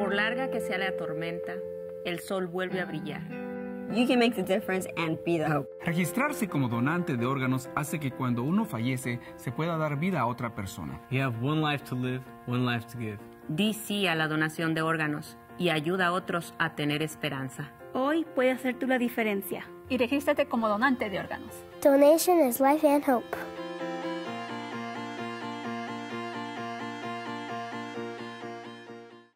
Por larga que sea la tormenta, el sol vuelve a brillar. You can make the difference and be the hope. Registrarse como donante de órganos hace que cuando uno fallece se pueda dar vida a otra persona. You have one life to live, one life to give. Di sí a la donación de órganos y ayuda a otros a tener esperanza. Hoy puede hacer tú la diferencia. Y regístrate como donante de órganos. Donation is life and hope.